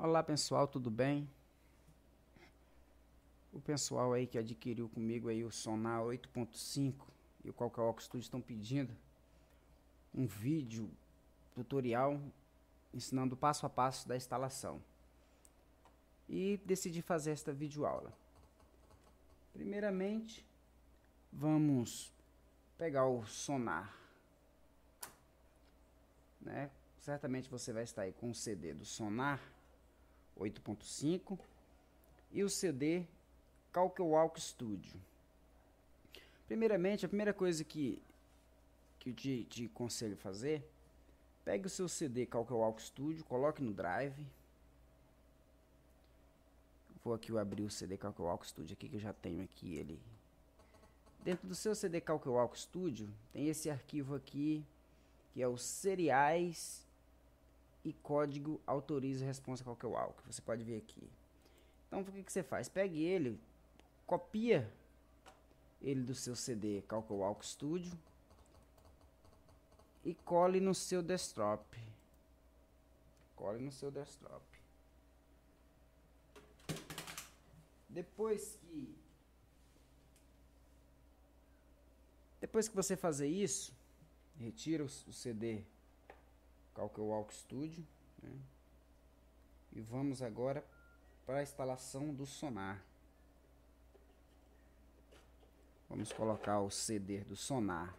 Olá pessoal, tudo bem? O pessoal aí que adquiriu comigo aí o Sonar 8.5 e o CalcWalk Studio estão pedindo um vídeo tutorial ensinando o passo a passo da instalação. E decidi fazer esta videoaula. Primeiramente, vamos pegar o Sonar, né? Certamente você vai estar aí com o CD do Sonar 8.5 e o CD CalcWalk Studio. Primeiramente, a primeira coisa que eu te aconselho fazer, pegue o seu CD CalcWalk Studio, coloque no Drive. Vou aqui abrir o CD CalcWalk Studio aqui, que eu já tenho aqui ele. Dentro do seu CD CalcWalk Studio, tem esse arquivo aqui, que é o seriais e código autoriza responsa CalcWalk. Você pode ver aqui. Então, o que você faz? Pegue ele, copia ele do seu CD CalcWalk Studio e cole no seu desktop. Cole no seu desktop. Depois que você fazer isso, retira o CD CalcWalk Studio, né? E vamos agora para a instalação do Sonar. Vamos colocar o CD do Sonar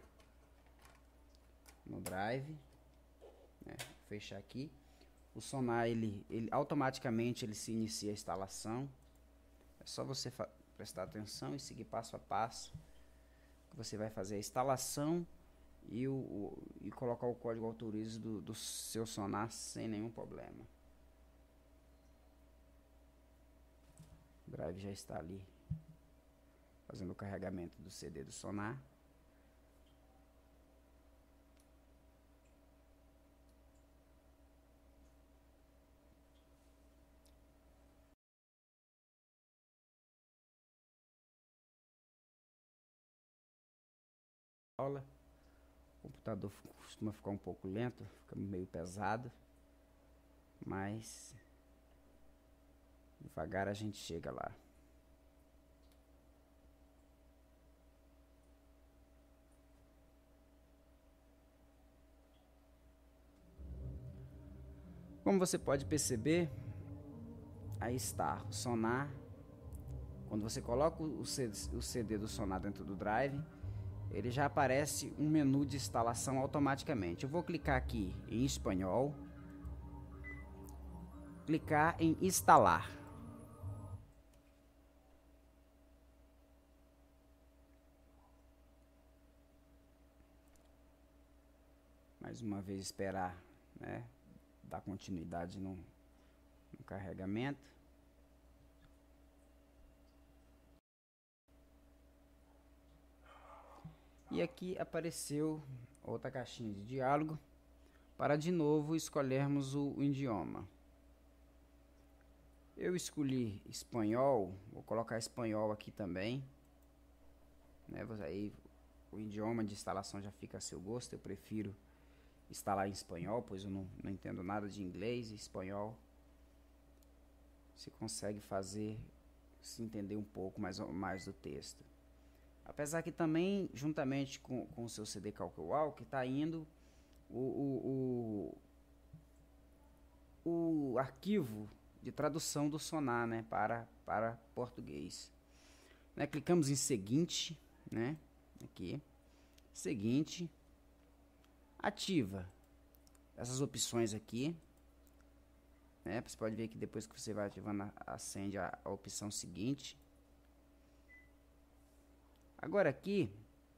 no Drive, né? Fechar aqui. O Sonar ele automaticamente ele se inicia a instalação. É só você prestar atenção e seguir passo a passo. Você vai fazer a instalação e colocar o código autoriza do seu Sonar sem nenhum problema. O Drive já está ali fazendo o carregamento do CD do Sonar. O computador costuma ficar um pouco lento, fica meio pesado, mas devagar a gente chega lá. Como você pode perceber, aí está o Sonar. Quando você coloca o CD do Sonar dentro do Drive, ele já aparece um menu de instalação automaticamente. Eu vou clicar aqui em espanhol, clicar em instalar. Mais uma vez esperar, né, dar continuidade no carregamento. E aqui apareceu outra caixinha de diálogo para de novo escolhermos o idioma. Eu escolhi espanhol, vou colocar espanhol aqui também, né? Aí o idioma de instalação já fica a seu gosto. Eu prefiro instalar em espanhol, pois eu não entendo nada de inglês e espanhol. Você consegue se entender um pouco mais do texto. Apesar que também, juntamente com o seu CD CalcWalk, está indo o arquivo de tradução do Sonar, né, para português. Né, clicamos em seguinte, né, aqui, seguinte, ativa essas opções aqui, né, você pode ver que depois que você vai ativando, acende a opção seguinte. Agora aqui,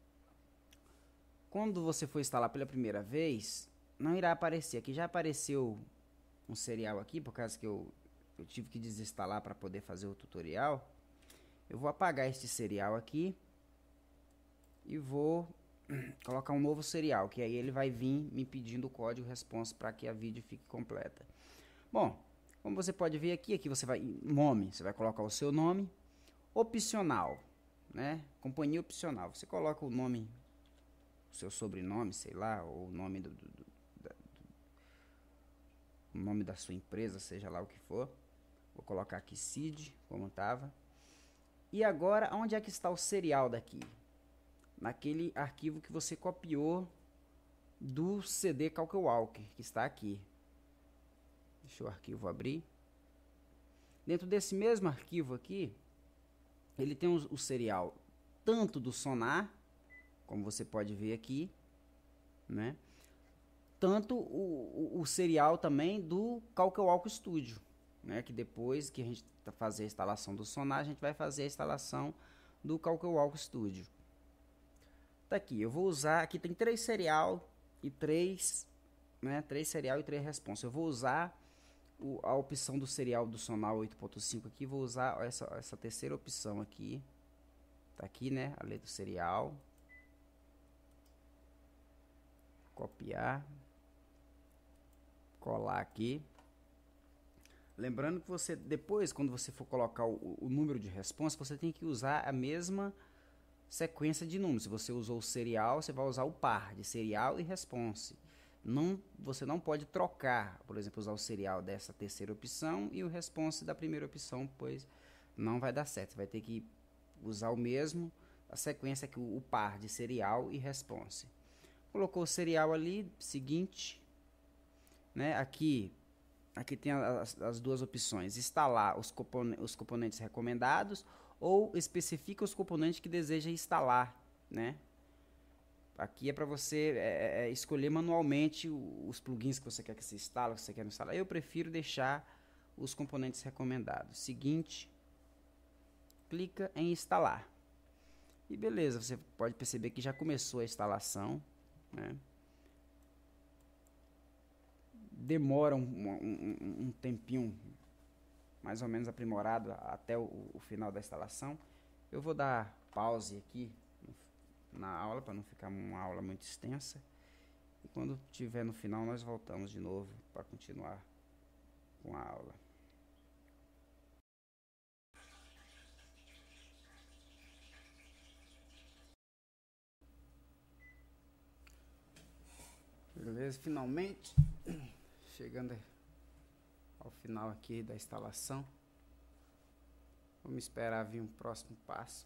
quando você for instalar pela primeira vez, não irá aparecer. Aqui já apareceu um serial aqui, por causa que eu tive que desinstalar para poder fazer o tutorial. Eu vou apagar este serial aqui e vou colocar um novo serial, que aí ele vai vir me pedindo o código responsa para que a vídeo fique completa. Bom, como você pode ver aqui você vai nome, você vai colocar o seu nome, opcional, né? Companhia opcional. Você coloca o nome, o seu sobrenome, sei lá, ou o nome o nome da sua empresa, seja lá o que for. Vou colocar aqui seed, como estava. E agora, onde é que está o serial daqui? Naquele arquivo que você copiou do CD CalcWalker, que está aqui. Deixa o arquivo abrir. Dentro desse mesmo arquivo aqui, ele tem o serial tanto do Sonar, como você pode ver aqui, né? Tanto o serial também do CalcWalker Studio, né? Que depois que a gente fazer a instalação do Sonar, a gente vai fazer a instalação do CalcWalker Studio. Tá aqui, eu vou usar, aqui tem 3 serial e 3, né? 3 serial e 3 responsa. Eu vou usar a opção do serial do Sonar 8.5 aqui, vou usar essa terceira opção aqui. Tá aqui, né? A letra do serial. Copiar. Colar aqui. Lembrando que você, depois, quando você for colocar o número de resposta, você tem que usar a mesma sequência de números. Se você usou o serial, você vai usar o par de serial e response. Você não pode trocar, por exemplo, usar o serial dessa terceira opção e o response da primeira opção, pois não vai dar certo. Você vai ter que usar o mesmo, a sequência aqui, o par de serial e response. Colocou o serial ali, seguinte, né? Aqui tem as duas opções: instalar os componentes recomendados ou especifica os componentes que deseja instalar, né? Aqui é para você escolher manualmente os plugins que você quer que se instale, que você quer instalar. Eu prefiro deixar os componentes recomendados. Seguinte, clica em instalar. E beleza, você pode perceber que já começou a instalação, né? Demora um tempinho mais ou menos aprimorado até o final da instalação. Eu vou dar pause aqui na aula para não ficar uma aula muito extensa. E quando estiver no final, nós voltamos de novo para continuar com a aula. Beleza, finalmente chegando ao final aqui da instalação. Vamos esperar vir um próximo passo.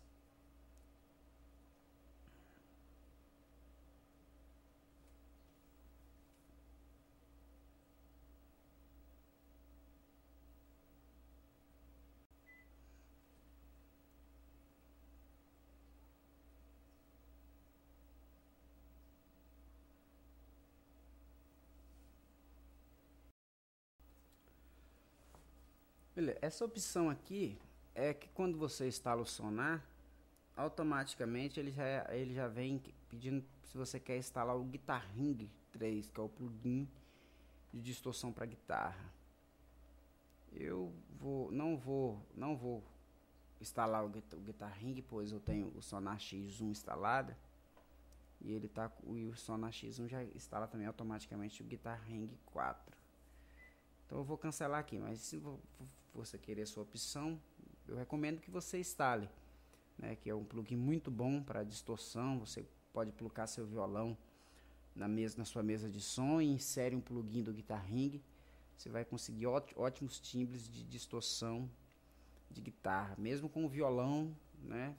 Beleza, essa opção aqui é que quando você instala o Sonar, automaticamente ele já vem pedindo se você quer instalar o Guitar Ring 3, que é o plugin de distorção para guitarra. Eu não vou instalar o Guitar Ring, pois eu tenho o Sonar X1 instalado e o Sonar X1 já instala também automaticamente o Guitar Ring 4. Então eu vou cancelar aqui, mas se você querer a sua opção, eu recomendo que você instale, né, que é um plugin muito bom para distorção. Você pode plugar seu violão na sua mesa de som e insere um plugin do Guitar Ring. Você vai conseguir ótimos timbres de distorção de guitarra, mesmo com o violão, né?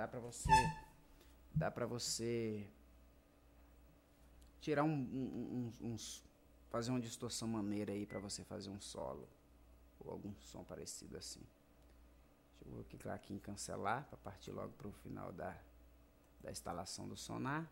Dá para você tirar fazer uma distorção maneira aí para você fazer um solo ou algum som parecido assim. Eu vou clicar aqui em cancelar para partir logo para o final da instalação do Sonar.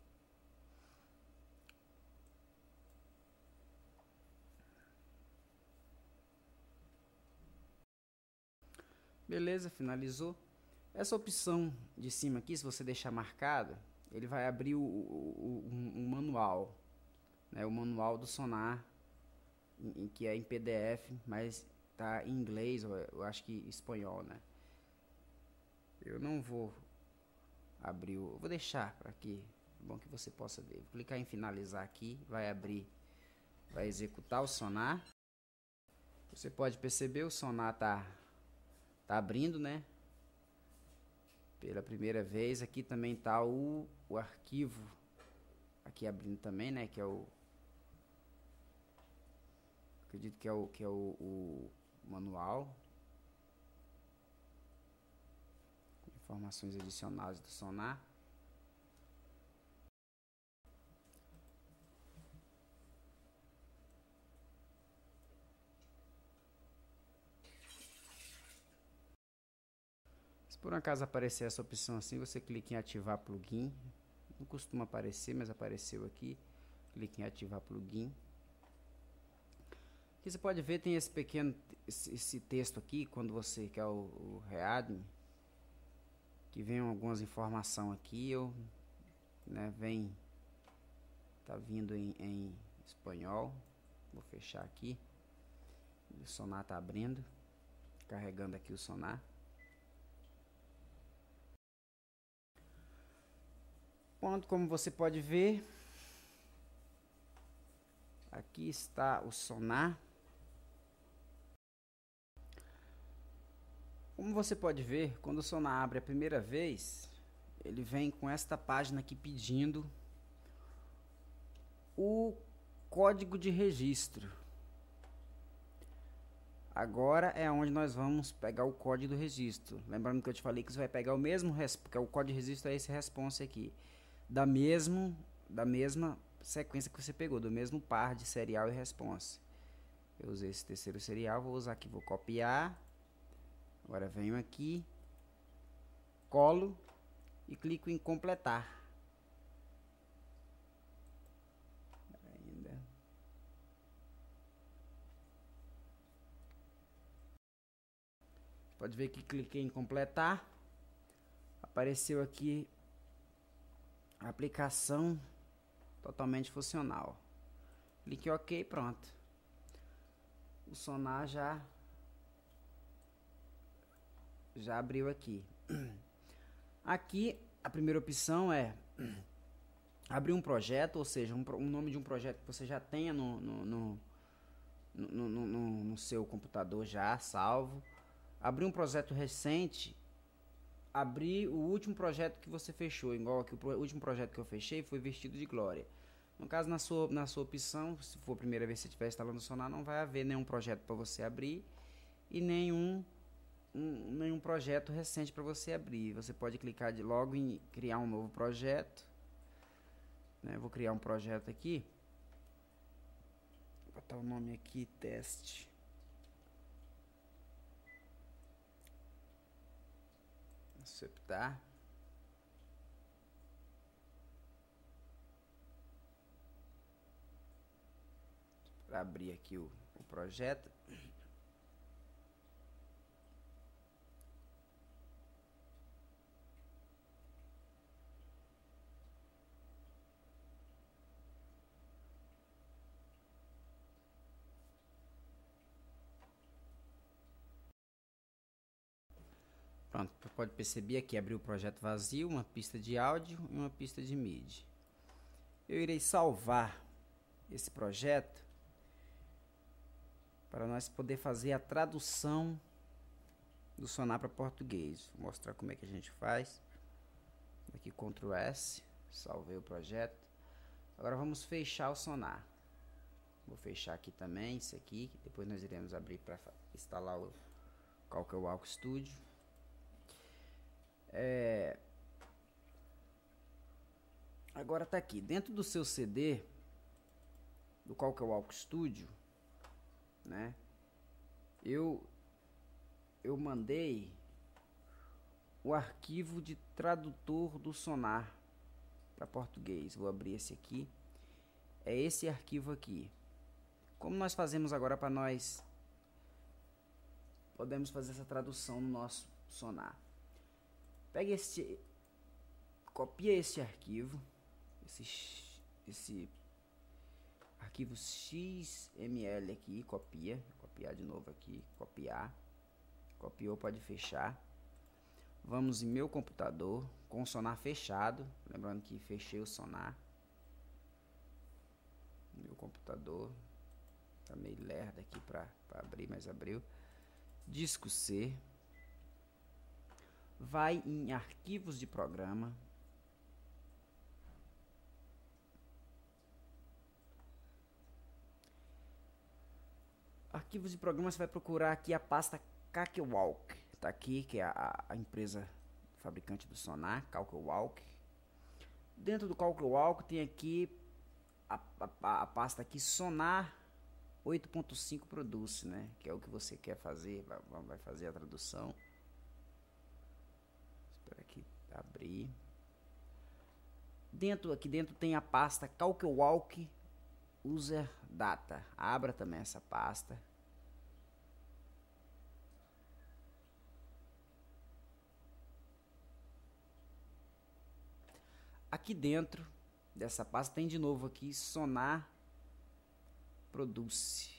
Beleza, finalizou. Essa opção de cima aqui, se você deixar marcado, ele vai abrir um manual, né, o manual do Sonar, que é em PDF, mas tá em inglês, ou eu acho que espanhol, né? Eu não vou abrir vou deixar para aqui, é bom que você possa ver. Vou clicar em finalizar aqui, vai abrir, vai executar o Sonar. Você pode perceber o Sonar tá abrindo, né? Pela primeira vez. Aqui também tá o arquivo aqui abrindo também, né? Que é acredito que é o manual, informações adicionais do sonar. Se por um acaso aparecer essa opção assim, você clica em ativar plugin. Não costuma aparecer, mas apareceu aqui. Clique em ativar plugin. Aqui você pode ver, tem esse pequeno esse texto aqui, quando você quer o readme, que vem algumas informações aqui, vem, tá vindo em espanhol. Vou fechar aqui. O sonar tá abrindo, carregando aqui o sonar. Pronto, como você pode ver, aqui está o sonar. Como você pode ver, quando o sonar abre a primeira vez, ele vem com esta página aqui pedindo o código de registro. Agora é onde nós vamos pegar o código do registro. Lembrando que eu te falei que você vai pegar o mesmo, porque o código de registro é esse response aqui, da mesma sequência que você pegou, do mesmo par de serial e response. Eu usei esse terceiro serial, vou usar aqui, vou copiar. Agora venho aqui, colo e clico em completar. Pode ver que cliquei em completar. Apareceu aqui a aplicação totalmente funcional. Clique em OK, pronto. O sonar já abriu aqui. Aqui a primeira opção é abrir um projeto, ou seja, um nome de um projeto que você já tenha no seu computador já salvo. Abrir um projeto recente, abrir o último projeto que você fechou, igual aqui o último projeto que eu fechei foi Vestido de Glória. No caso, na sua opção, se for a primeira vez que você estiver instalando o sonar, não vai haver nenhum projeto para você abrir e nenhum projeto recente para você abrir. Você pode clicar logo em criar um novo projeto, né? Vou criar um projeto aqui, vou botar o nome aqui, teste. Aceitar. Para abrir aqui o projeto. Pronto, pode perceber aqui, abriu o projeto vazio, uma pista de áudio e uma pista de MIDI. Eu irei salvar esse projeto para nós poder fazer a tradução do sonar para português. Vou mostrar como é que a gente faz. Aqui Ctrl S, salvei o projeto. Agora vamos fechar o sonar. Vou fechar aqui também, isso aqui, depois nós iremos abrir para instalar o CalcWalk Studio. Agora tá aqui, dentro do seu CD, do CalcWalk Studio, né? Eu mandei o arquivo de tradutor do sonar para português. Vou abrir esse aqui. É esse arquivo aqui. Como nós fazemos agora para nós podemos fazer essa tradução no nosso sonar? Pega copia esse arquivo, esse arquivo XML aqui, copiar de novo aqui, copiar, copiou, pode fechar. Vamos em meu computador com o sonar fechado, lembrando que fechei o sonar. Meu computador tá meio lerdo aqui para abrir, mas abriu. Disco C. Vai em arquivos de programa. Arquivos de programa, você vai procurar aqui a pasta Cakewalk. Tá aqui, que é a empresa fabricante do sonar, Cakewalk. Dentro do Cakewalk tem aqui a pasta aqui Sonar 8.5 Produce, né? Que é o que você quer fazer, vai fazer a tradução. Espera aqui abrir. Aqui dentro tem a pasta Cakewalk User Data. Abra também essa pasta. Aqui dentro dessa pasta tem de novo aqui Sonar Produce.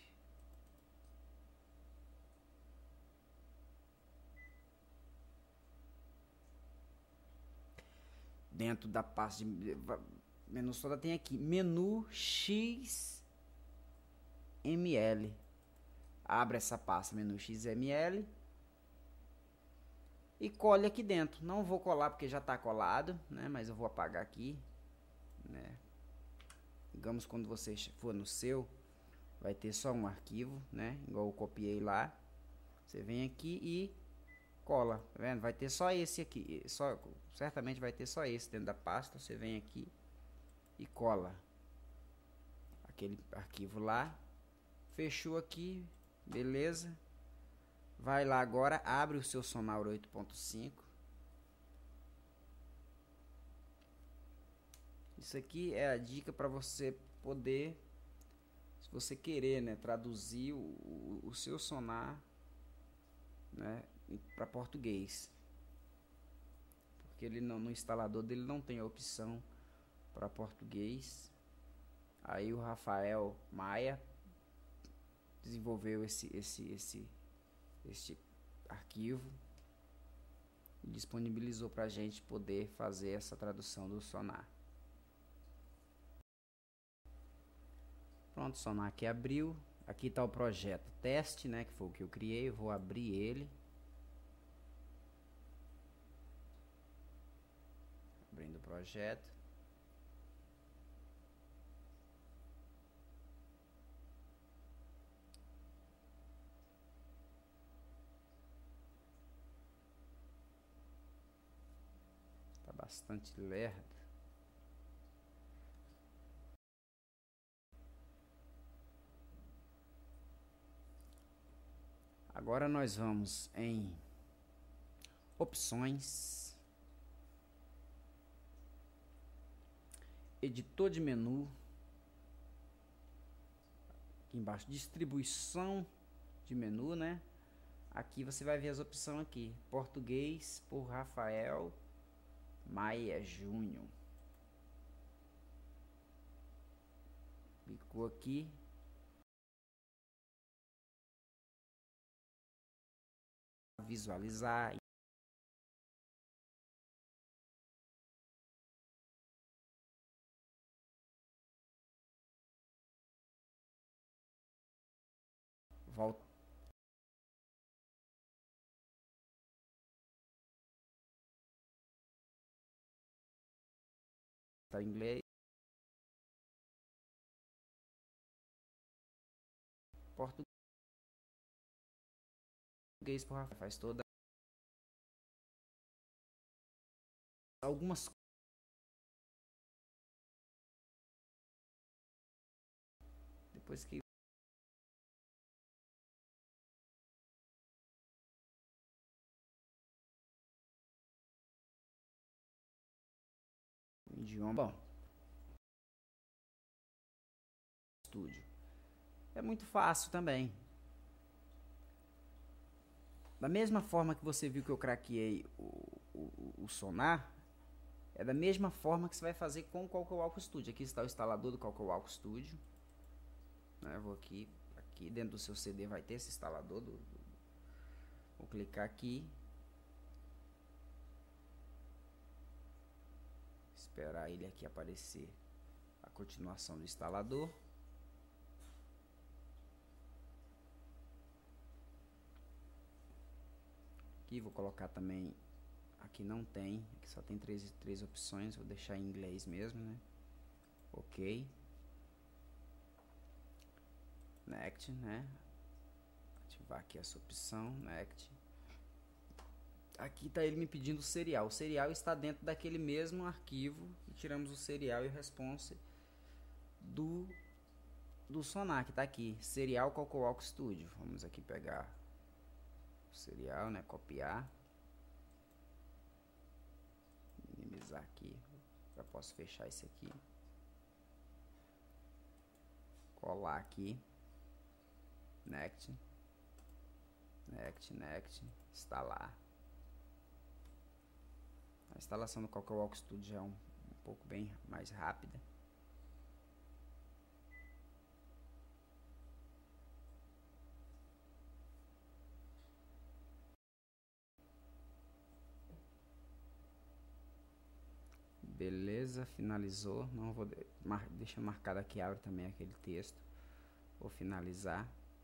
Dentro da pasta de menu soda tem aqui menu XML. Abre essa pasta menu XML e colhe aqui dentro. Não vou colar porque já está colado, né? Mas eu vou apagar aqui, né? Digamos, quando você for no seu, vai ter só um arquivo, né? Igual eu copiei lá. Você vem aqui e cola, tá vendo? Vai ter só esse aqui, certamente vai ter só esse dentro da pasta. Você vem aqui e cola aquele arquivo lá. Fechou aqui, beleza? Vai lá agora, abre o seu Sonar 8.5. Isso aqui é a dica para você poder, se você querer, né, traduzir o seu sonar, né, para português. Porque ele não, no instalador dele não tem a opção para português. Aí o Rafael Maia desenvolveu este arquivo e disponibilizou para a gente poder fazer essa tradução do sonar. Pronto, o sonar aqui abriu. Aqui está o projeto teste, né, que foi o que eu criei. Eu vou abrir ele. Abrindo o projeto. Tá bastante lerdo. Agora nós vamos em opções, editor de menu, aqui embaixo distribuição de menu, né? Aqui você vai ver as opções aqui, português por Rafael Maia Júnior. Clicou aqui. Visualizar. Volta. Em inglês. Português por Rafael. Faz toda. Algumas. Depois que. Idioma. Bom. Estúdio. É muito fácil também. Da mesma forma que você viu que eu craqueei o sonar, é da mesma forma que você vai fazer com o Cakewalk Studio. Aqui está o instalador do Cakewalk Studio. Né? Vou aqui dentro do seu CD vai ter esse instalador. Vou clicar aqui. Esperar ele aqui aparecer a continuação do instalador. Aqui vou colocar também, aqui não tem, aqui só tem três opções, vou deixar em inglês mesmo, né? Ok. Next, né? ativar aqui essa opção, Next. Aqui está ele me pedindo o serial. O serial está dentro daquele mesmo arquivo que tiramos o serial e o response do Sonar, que está aqui, serial CocoWalk Studio. Vamos aqui pegar o serial, né, copiar, minimizar aqui, já posso fechar esse aqui, colar aqui, next, instalar. A instalação do CocoWalk Studio é um pouco bem mais rápida. Beleza, finalizou. Não vou deixa marcado aqui, abre também aquele texto. Vou finalizar.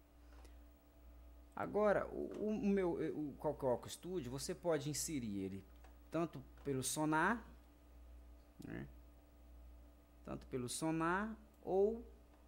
Agora, o CocoWalk Studio, você pode inserir ele tanto pelo Sonar, né? Tanto pelo Sonar ou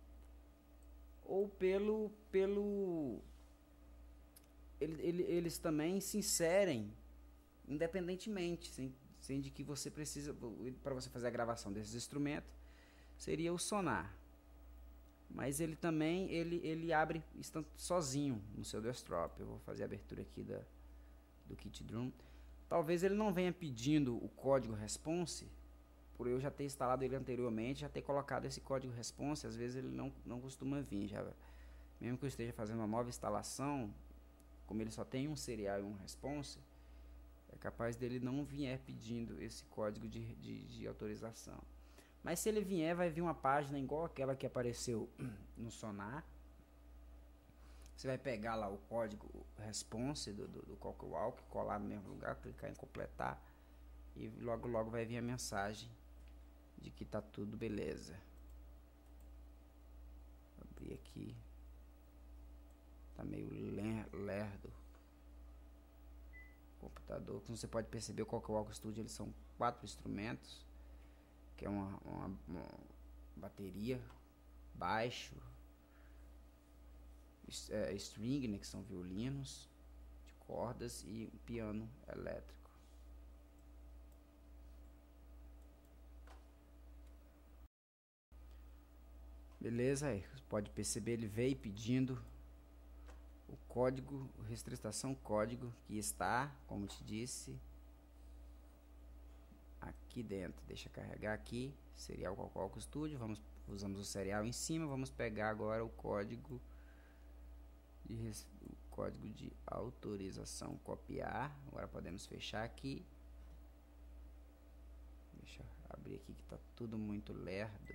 eles também se inserem independentemente, sem de que você precisa, para você fazer a gravação desses instrumentos, seria o Sonar. Mas ele também, ele abre sozinho no seu desktop. Eu vou fazer a abertura aqui do Kit Drum. Talvez ele não venha pedindo o código response, por eu já ter instalado ele anteriormente, já ter colocado esse código response. Às vezes ele não costuma vir, mesmo que eu esteja fazendo uma nova instalação, como ele só tem um serial e um response, é capaz dele não vier pedindo esse código de autorização. Mas se ele vier, vai vir uma página igual aquela que apareceu no Sonar. Você vai pegar lá o código response do CocoWalk, colar no mesmo lugar, clicar em completar, e logo vai vir a mensagem de que tá tudo beleza. Vou abrir aqui. Tá meio lerdo o computador. Como você pode perceber, o CocoWalk Studio, eles são 4 instrumentos, que é uma bateria, baixo, string, né, que são violinos de cordas, e um piano elétrico. Beleza, aí você pode perceber, ele veio pedindo o código, restrição código, que está, como te disse, aqui dentro. Deixa carregar aqui, serial CocoWalk Studio. Usamos o serial em cima. Vamos pegar agora o código de autorização, copiar. Agora podemos fechar aqui. Deixa eu abrir aqui que está tudo muito lerdo.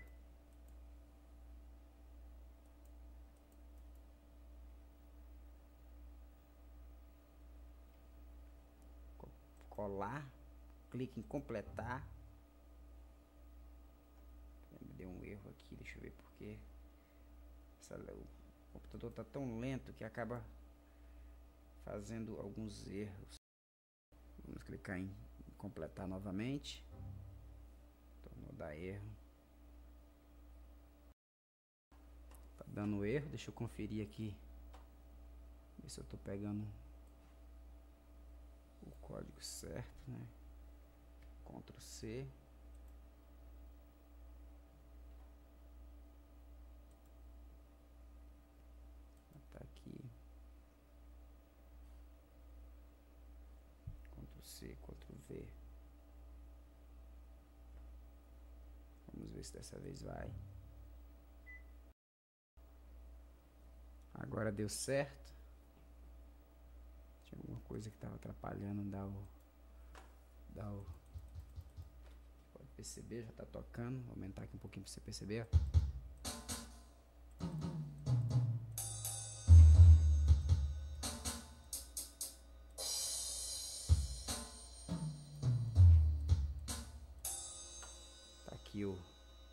Colar, clique em completar. Me deu um erro aqui, deixa eu ver porque o computador está tão lento que acaba fazendo alguns erros. Vamos clicar em completar novamente. Tornou dar erro. Tá dando erro, deixa eu conferir aqui, ver se eu tô pegando o código certo, né? Ctrl C. Tá aqui. Ctrl C, Ctrl V. Vamos ver se dessa vez vai. Agora deu certo. Tinha alguma coisa que estava atrapalhando pode perceber, já está tocando. Vou aumentar aqui um pouquinho para você perceber. Tá aqui o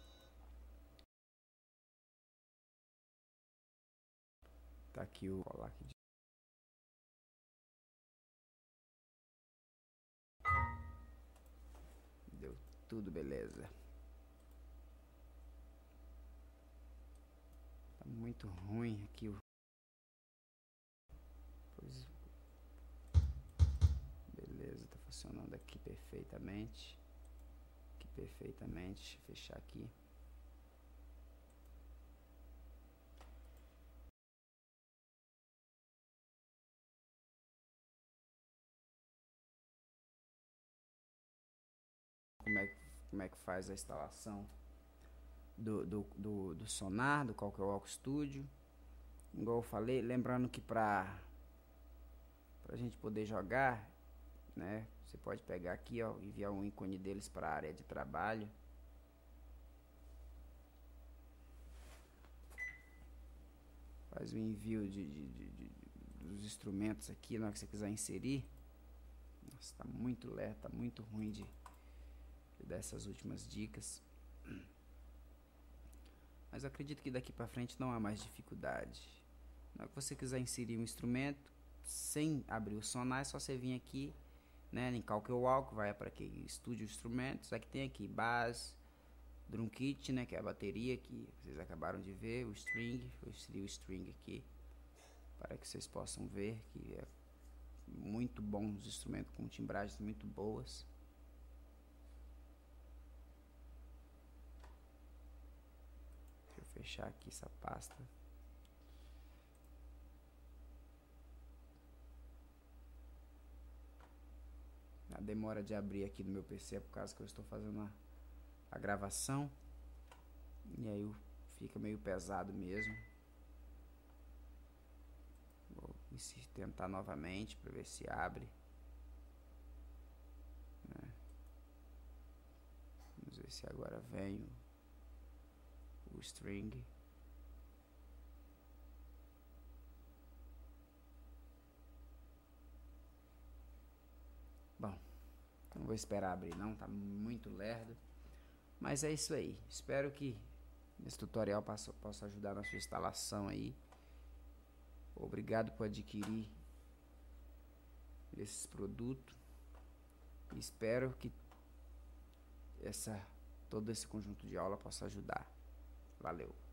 colar aqui. Deu tudo beleza. Tá muito ruim aqui aqui perfeitamente. Aqui perfeitamente. Deixa eu fechar aqui. Como é que faz a instalação do sonar, do CalcWalk Studio. Igual eu falei, lembrando que pra gente poder jogar, né, você pode pegar aqui, ó, enviar um ícone deles para a área de trabalho. Faz o envio dos instrumentos aqui na hora que você quiser inserir. Nossa, tá muito lerdo, tá muito ruim de dar essas últimas dicas. Mas eu acredito que daqui para frente não há mais dificuldade. Na hora que você quiser inserir um instrumento, sem abrir o sonar, é só você vir aqui, né, em CalcWalk, vai para aqui, Studio Instrumentos, aqui tem aqui, Bass, Drum Kit, né, que é a bateria que vocês acabaram de ver, o string, eu inseri o string aqui, para que vocês possam ver que é muito bom, os instrumentos com timbragens muito boas. Deixa eu fechar aqui essa pasta. A demora de abrir aqui no meu PC é por causa que eu estou fazendo a gravação. E aí fica meio pesado mesmo. Vou tentar novamente para ver se abre. Né? Vamos ver se agora vem o string. Bom, não vou esperar abrir não, tá muito lerdo. Mas é isso aí. Espero que esse tutorial possa ajudar na sua instalação aí. Obrigado por adquirir esses produtos. Espero que todo esse conjunto de aula possa ajudar. Valeu!